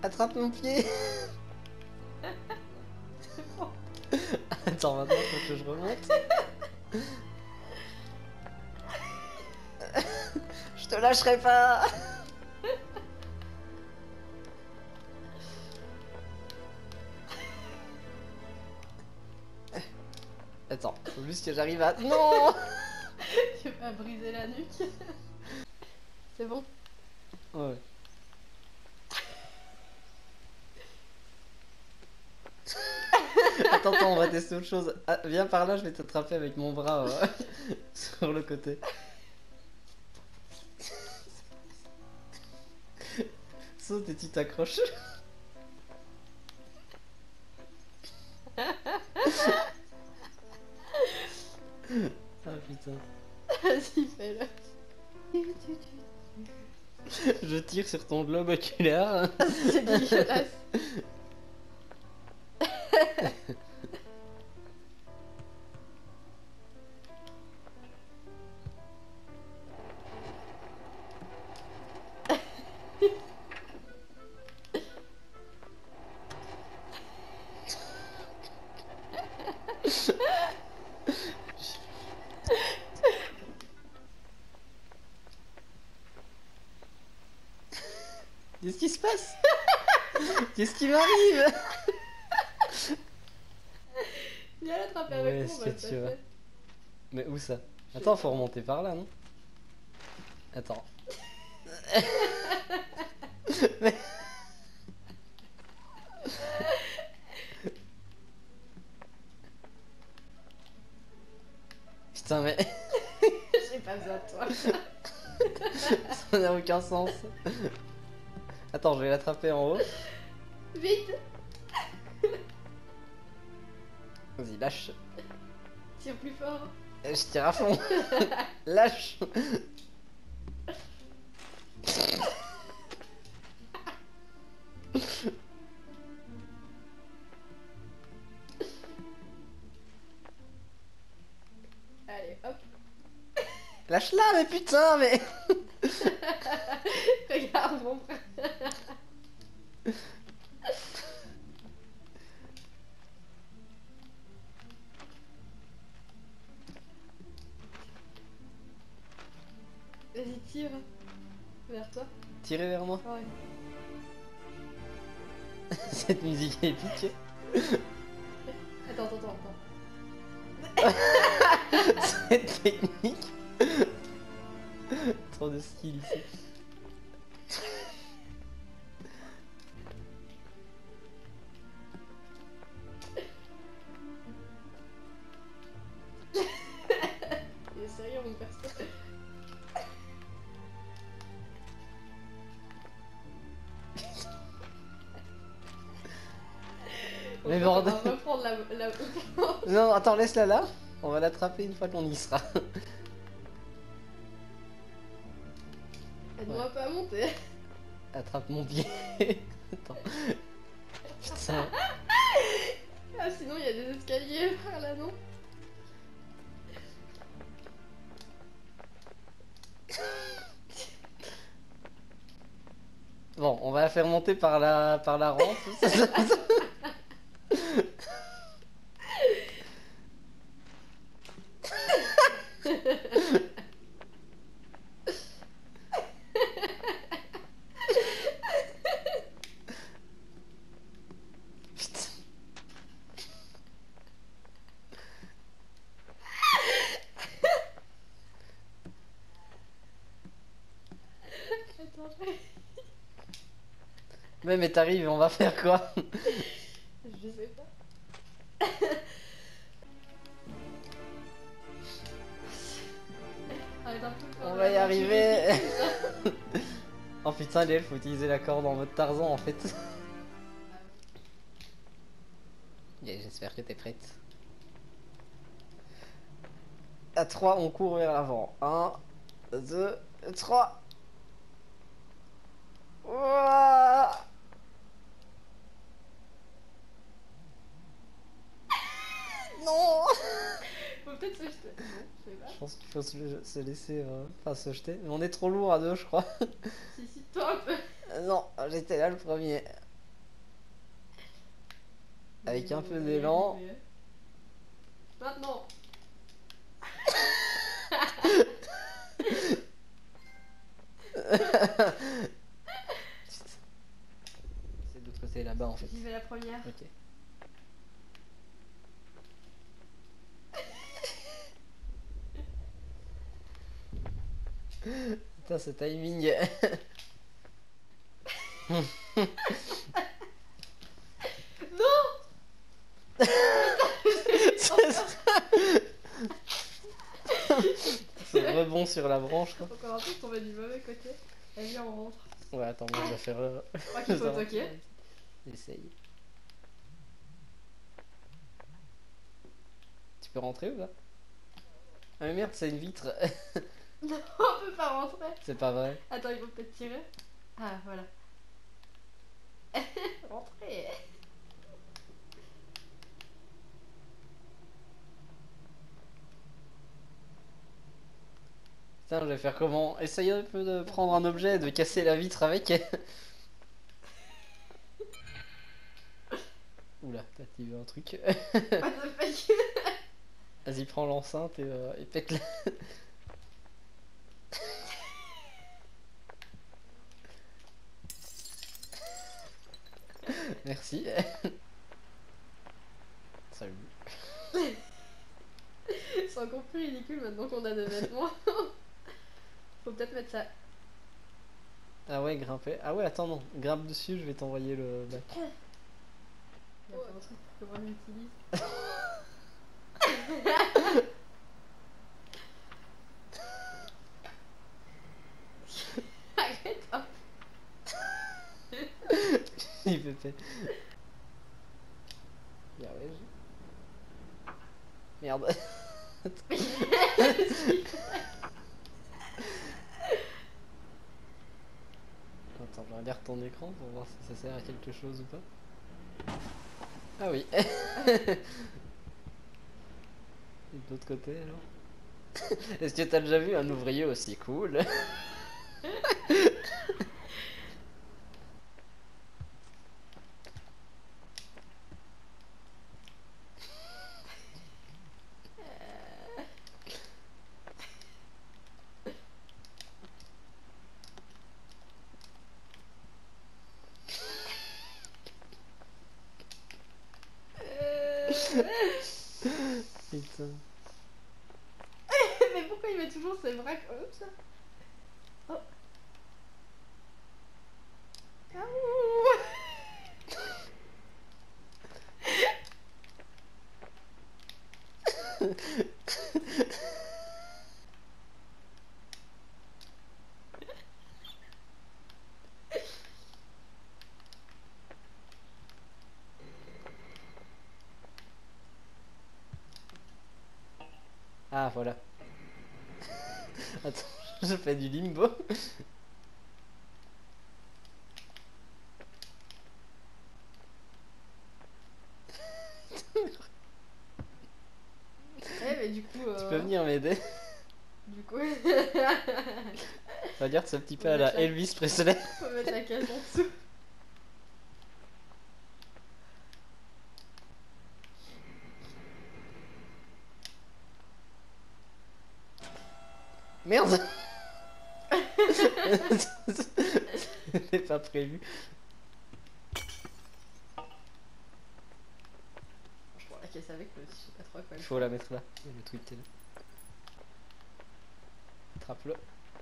Attrape mon pied. Attends, maintenant faut que je remonte. Je te lâcherai pas. Attends, faut juste que j'arrive à... Non. Tu vas briser la nuque. C'est bon? Ouais. Attends, on va tester autre chose. Ah, viens par là, je vais t'attraper avec mon bras sur le côté. Saute et tu t'accroches. Ah putain. Vas-y, fais-le. Je tire sur ton globe oculaire. C'est dégueulasse. Qu'est-ce qui se passe? Qu'est-ce qui m'arrive? Viens l'attraper Ouais, avec moi, on va le si tu veux. passer. Mais où ça? Attends, faut remonter par là, non? Attends. Mais... Putain, mais... J'ai pas besoin de toi. Ça n'a aucun sens. Attends, je vais l'attraper en haut. Vite. Vas-y, lâche. Tire plus fort. Je tire à fond. Lâche. Allez, hop. Lâche-la, mais putain, mais... Regarde mon frère. Vas-y, tire. Vers toi. Tirez vers moi. Ouais. Cette musique est épique. Attends. Cette technique. Trop de skill ici. Il est sérieux mon perso. Mais On bordel. va reprendre la... Non, attends, laisse-la là. On va l'attraper une fois qu'on y sera. Aide-moi pas à monter. Attrape mon pied. Attends. Putain. Ah, sinon il y a des escaliers par là, non? Bon, on va la faire monter par la rampe. Putain. Attends, Mais t'arrives, on va faire quoi? je sais pas. Arrête un peu, On va y arriver. Oh putain, Léel, faut utiliser la corde en mode Tarzan en fait. Yeah, j'espère que t'es prête. À 3, on court vers l'avant. 1, 2, 3. Ouah. Non. Faut peut-être se jeter. Non, je sais pas. Je pense qu'il faut se laisser, enfin se jeter. Mais on est trop lourd à deux, je crois. Si, toi un peu. Non, j'étais là le premier. Avec un peu d'élan. Maintenant. C'est de l'autre côté là-bas en fait. J'y vais la première. Ok. Putain, ce timing. Non. Ce rebond sur la branche quoi. Encore un peu tombé du mauvais côté. Allez, viens, on rentre. Ouais, attends, moi je vais faire. Je crois qu'il faut toquer. Essaye. Tu peux rentrer ou pas? Ah mais merde, c'est une vitre. Non, on peut pas rentrer. C'est pas vrai. Attends, ils vont peut-être tirer. Ah, voilà. Rentrez. Putain, je vais faire comment? Essaye un peu de prendre un objet et de casser la vitre avec. Oula, t'as activé un truc. What the fuck. Vas-y, prends l'enceinte et pète-la. Merci. Salut. C'est encore plus ridicule maintenant qu'on a des vêtements. Faut peut-être mettre ça. Ah ouais, grimper. Ah ouais, attends, non. Grimpe dessus, je vais t'envoyer le bac. Il y a pas un truc pour comment on l'utilise. Arrête. Hop. Il fait fait. Ah ouais, merde. Attends, je regarde ton écran pour voir si ça sert à quelque chose ou pas. Ah oui. Et de l'autre côté alors. Est-ce que t'as déjà vu un ouvrier aussi cool? Putain. Mais pourquoi il met toujours ses bras comme ça? Oh. Ouh. Ah voilà. Attends, je fais du limbo. Eh mais du coup. Tu peux venir m'aider? Du coup. Regarde ce petit peu Faut à la mettre la- Elvis Presley. Faut mettre la caisse en dessous. Merde. C'était pas prévu. Je prends la caisse avec, mais je sais pas trop à quoi. Il faut la mettre là. Il y a le truc qui est là. Attrape-le.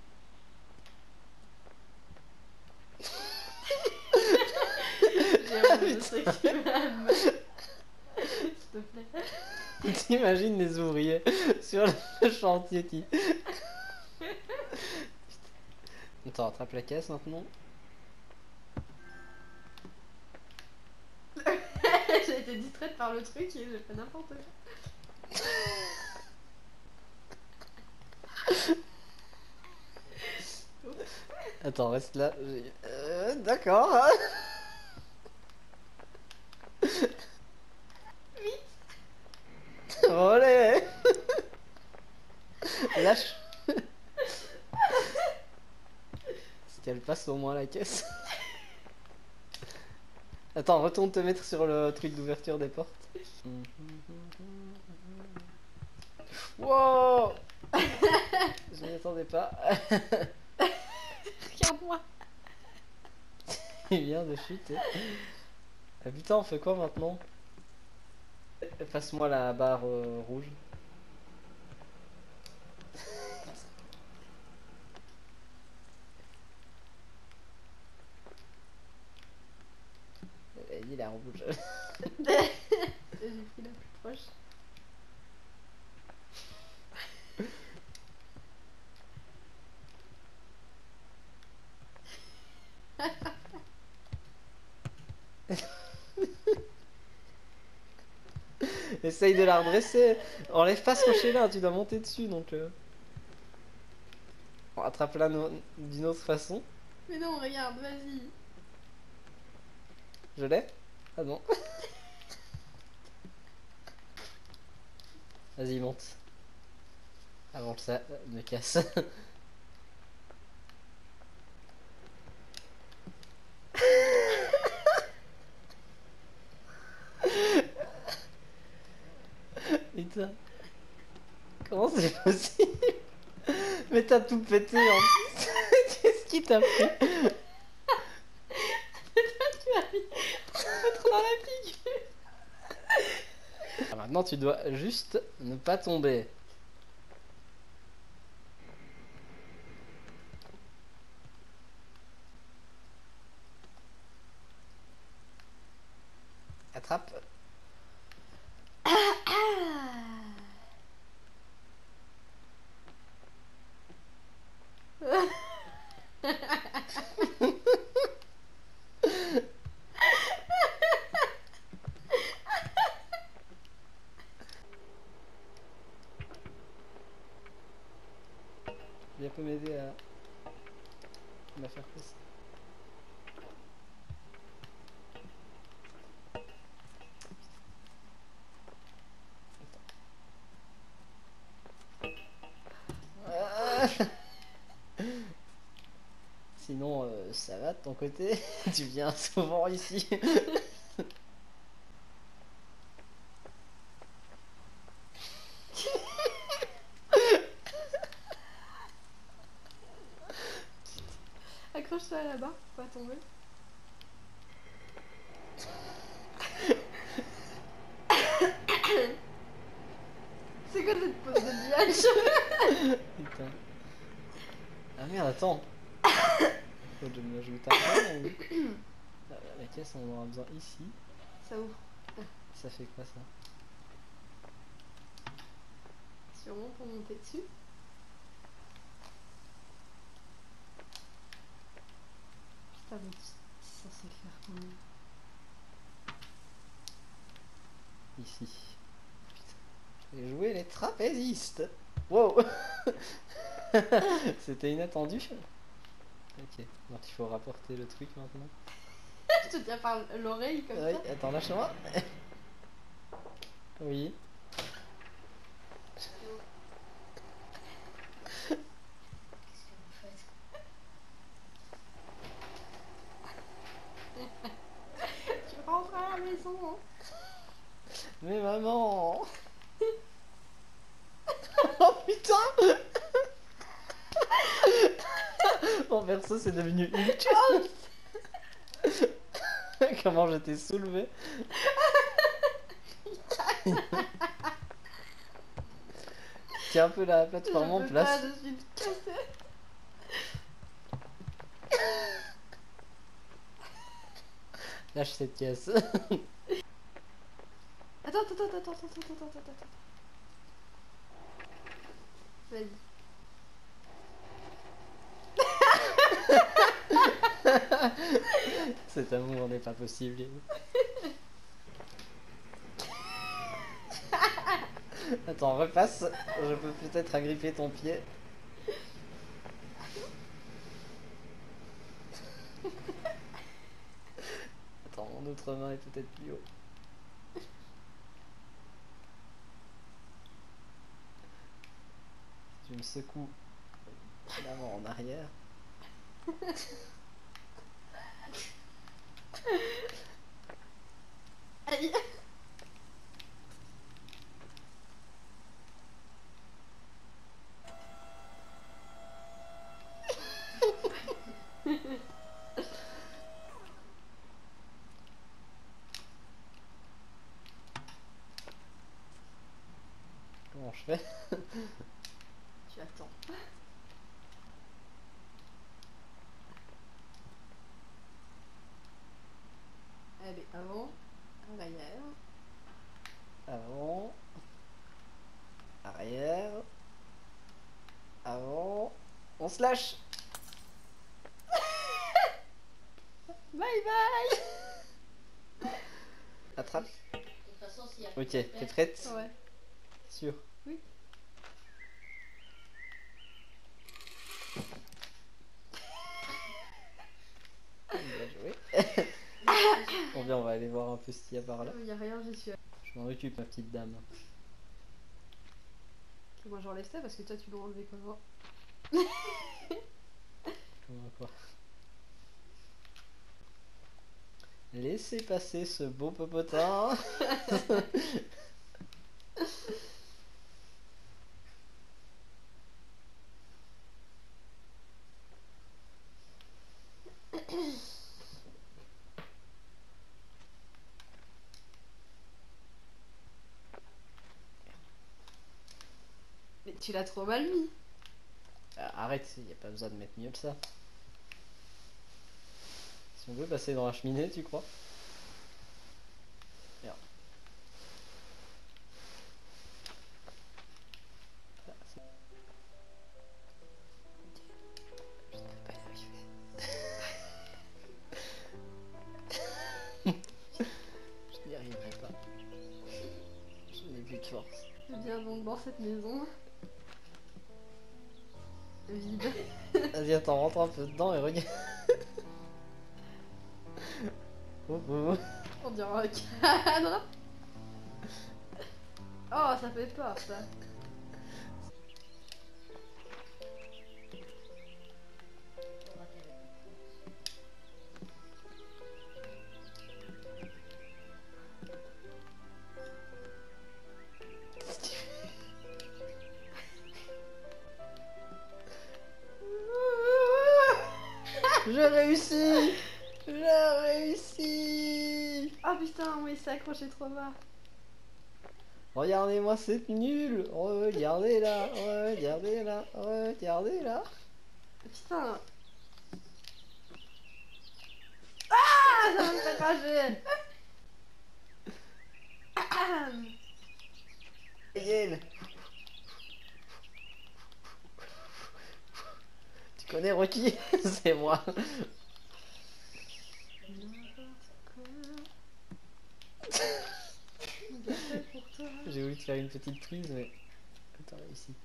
J'ai envie de sécuriser ma main. S'il te plaît. T'imagines les ouvriers sur le chantier qui... Attends, attrape la caisse maintenant. J'ai été distraite par le truc et j'ai fait n'importe quoi. Attends, reste là. D'accord. Olé. Lâche. Si elle passe au moins la caisse. Attends, retourne te mettre sur le truc d'ouverture des portes. Wow. Je m'y attendais pas. Regarde-moi. Il vient de chuter. Ah putain, on fait quoi maintenant? Passe-moi la barre rouge. Il est rouge. J'ai pris la plus proche. Essaye de la redresser. Enlève pas ce rocher-là, tu dois monter dessus donc. On attrape-la d'une autre façon. Mais non, regarde, vas-y. Je l'ai? Ah non. Vas-y, monte. Avant que ça me casse. Putain. Comment c'est possible? Mais t'as tout pété en plus. Qu'est-ce qui t'a pris? Tu as mis trop dans la figure. Maintenant, tu dois juste ne pas tomber. Attrape. Viens peut m'aider à la faire passer. Sinon, ça va de ton côté? Tu viens souvent ici? Accroche-toi à la barre pour pas tomber. C'est quoi cette pose de nuage? Putain. Ah merde, attends. Faut que je me ajoute après ou... La caisse, on en aura besoin ici. Ça ouvre. Ça fait quoi ça? Sûrement pour monter dessus. Putain, mais c'est censé le faire comment? Ici. Putain. J'ai joué les trapézistes. Wow. C'était inattendu. Ok, donc il faut rapporter le truc maintenant. Je te tiens par l'oreille comme Oui, ça. attends, lâche-moi. Oui. Tu rentres à la maison. Hein. Mais maman. Oh putain. Mon perso c'est devenu Hulk. Comment je t'ai soulevé. Tiens un peu la plateforme en Je peux place. pas, je suis cassée. Lâche cette caisse. Attends. Vas-y. Cet amour n'est pas possible. Attends, repasse. Je peux peut-être agripper ton pied. Attends, mon autre main est peut-être plus haut. Je me secoue d'avant en arrière. aïe. Comment je fais? Tu attends. Allez, avant, arrière. Avant. Arrière. Avant. On se lâche. Bye bye. Attrape. De toute façon, s'il y a Ok, t'es prête? Ouais. Sûr. Oui. Bien joué. Bon bien, on va aller voir un peu ce qu'il y a par là. Il y a rien, j'y suis. Je m'en occupe, ma petite dame. Ok, moi j'enlève ça parce que toi tu dois enlever comment? Comment quoi? Laissez passer ce beau popotin. Mais tu l'as trop mal mis. Arrête, il n'y a pas besoin de mettre mieux que ça. Si on veut passer dans la cheminée, tu crois? Merde. Ah, je ne peux pas y arriver. Je n'y arriverai pas. Je n'ai plus de force. Viens donc dans cette maison. Vide. Vas-y, attends, rentre un peu dedans et regarde. Oh, oh. On dirait un cadre. Oh, ça fait peur ça. Je réussis! Je réussis! Oh putain, mais il s'est accroché trop bas. Regardez-moi cette nulle! Regardez-la! Regardez-la! Regardez-la! Putain. Ah, ça va me faire cracher. Yel. Tu connais Rocky? C'est moi! J'ai voulu te faire une petite prise, mais t'as réussi.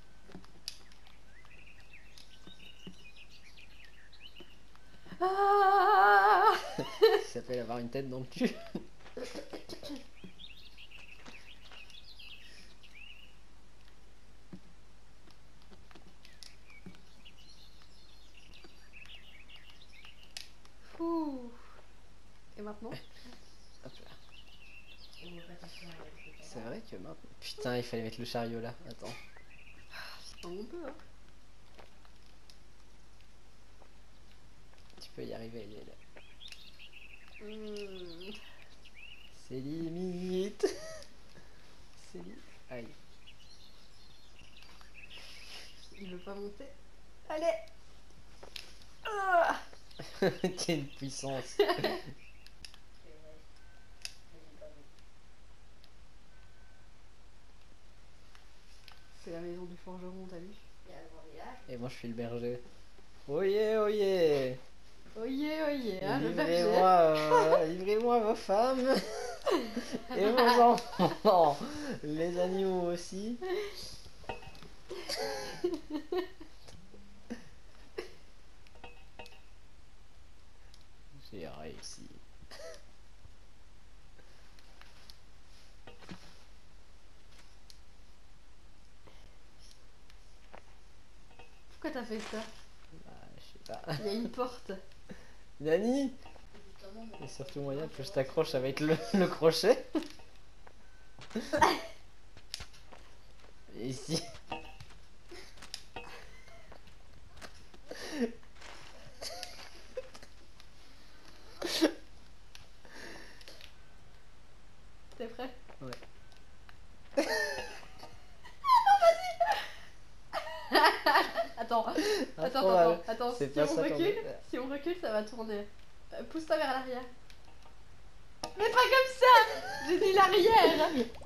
Ah. Ça s'appelle avoir une tête dans le cul. Ouh. Et maintenant? Hop là. C'est vrai que maintenant... Putain, il fallait mettre le chariot là. Attends. On peut, hein. Tu peux y arriver, Yel. C'est limite. C'est limite. Aïe. Il veut pas monter. Allez. Ah. Quelle puissance. C'est la maison du forgeron, t'as vu? Et moi je suis le berger. Oyez, oyez. Oyez, oyez, hein, le berger. Livrez-moi livrez-moi vos femmes et vos enfants. Les animaux aussi. J'ai réussi. Pourquoi t'as fait ça? Bah, je sais pas. Il y a une porte. Nani? Et surtout moyen que je t'accroche avec le crochet. Et ici. T'es prêt? Ouais. Attends, Attends, attends, c'est si pas on ça qu'on recule, veut. si on recule, ça va tourner. Pousse-toi vers l'arrière. Mais pas comme ça! J'ai dit l'arrière!